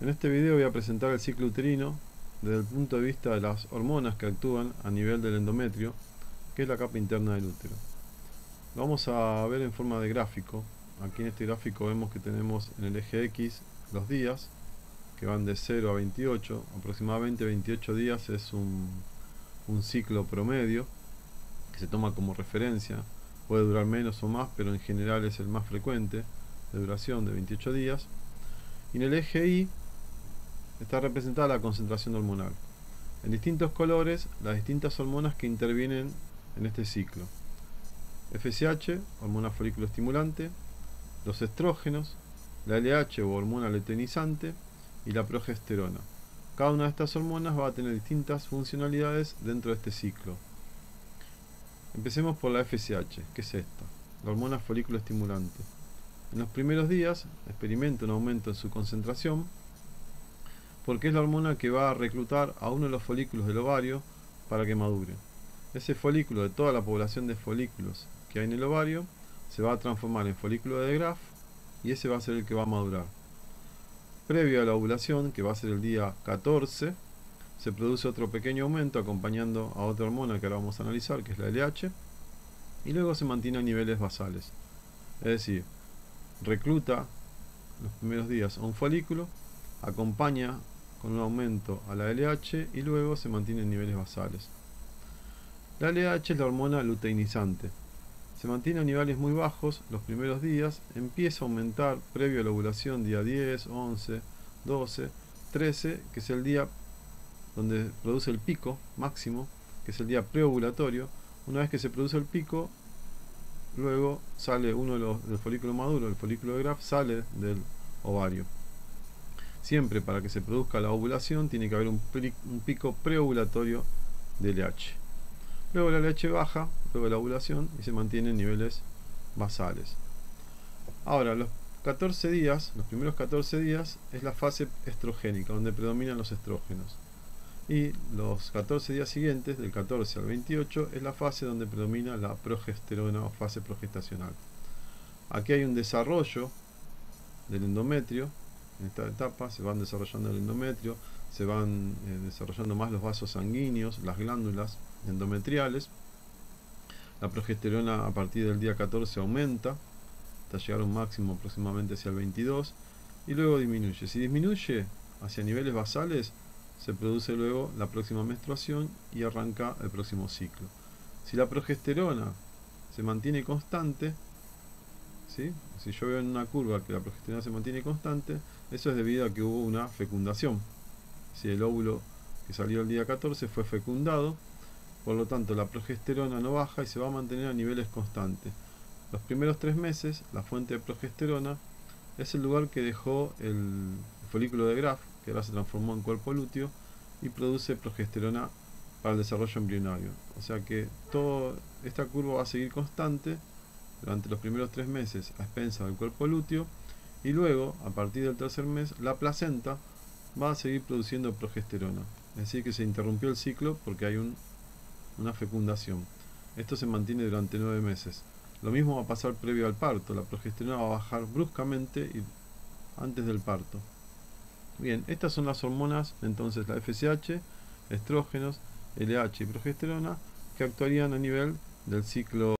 En este video voy a presentar el ciclo uterino desde el punto de vista de las hormonas que actúan a nivel del endometrio, que es la capa interna del útero. Lo vamos a ver en forma de gráfico. Aquí en este gráfico vemos que tenemos en el eje X los días, que van de 0 a 28, aproximadamente 28 días es un ciclo promedio que se toma como referencia. Puede durar menos o más, pero en general es el más frecuente de duración de 28 días. Y en el eje Y está representada la concentración hormonal. En distintos colores, las distintas hormonas que intervienen en este ciclo. FSH, hormona folículo estimulante, los estrógenos, la LH o hormona luteinizante y la progesterona. Cada una de estas hormonas va a tener distintas funcionalidades dentro de este ciclo. Empecemos por la FSH, que es esta, la hormona folículo estimulante. En los primeros días experimenta un aumento en su concentración porque es la hormona que va a reclutar a uno de los folículos del ovario para que madure. Ese folículo, de toda la población de folículos que hay en el ovario, se va a transformar en folículo de Graf y ese va a ser el que va a madurar. Previo a la ovulación, que va a ser el día 14, se produce otro pequeño aumento acompañando a otra hormona que ahora vamos a analizar, que es la LH, y luego se mantiene a niveles basales. Es decir, recluta los primeros días a un folículo, acompaña con un aumento a la LH y luego se mantiene en niveles basales. La LH es la hormona luteinizante. Se mantiene a niveles muy bajos los primeros días, empieza a aumentar previo a la ovulación día 10, 11, 12, 13, que es el día donde produce el pico máximo, que es el día preovulatorio. Una vez que se produce el pico, luego sale uno del folículo maduro, el folículo de Graf, sale del ovario. Siempre para que se produzca la ovulación tiene que haber un pico preovulatorio de LH. Luego la LH baja, luego la ovulación, y se mantiene en niveles basales. Ahora, los 14 días, los primeros 14 días, es la fase estrogénica, donde predominan los estrógenos. Y los 14 días siguientes, del 14 al 28, es la fase donde predomina la progesterona o fase progestacional. Aquí hay un desarrollo del endometrio. En esta etapa se van desarrollando el endometrio, se van desarrollando más los vasos sanguíneos, las glándulas endometriales. La progesterona a partir del día 14 aumenta hasta llegar a un máximo aproximadamente hacia el 22 y luego disminuye. Si disminuye hacia niveles basales, se produce luego la próxima menstruación y arranca el próximo ciclo. Si la progesterona se mantiene constante, ¿sí? Si yo veo en una curva que la progesterona se mantiene constante, eso es debido a que hubo una fecundación. Si el óvulo que salió el día 14 fue fecundado, por lo tanto la progesterona no baja y se va a mantener a niveles constantes. Los primeros 3 meses, la fuente de progesterona es el lugar que dejó el folículo de Graf, que ahora se transformó en cuerpo lúteo, y produce progesterona para el desarrollo embrionario. O sea que toda esta curva va a seguir constante durante los primeros 3 meses a expensas del cuerpo lúteo, y luego, a partir del tercer mes, la placenta va a seguir produciendo progesterona. Es decir, que se interrumpió el ciclo porque hay una fecundación. Esto se mantiene durante 9 meses. Lo mismo va a pasar previo al parto. La progesterona va a bajar bruscamente antes del parto. Bien, estas son las hormonas, entonces la FSH, estrógenos, LH y progesterona, que actuarían a nivel del ciclo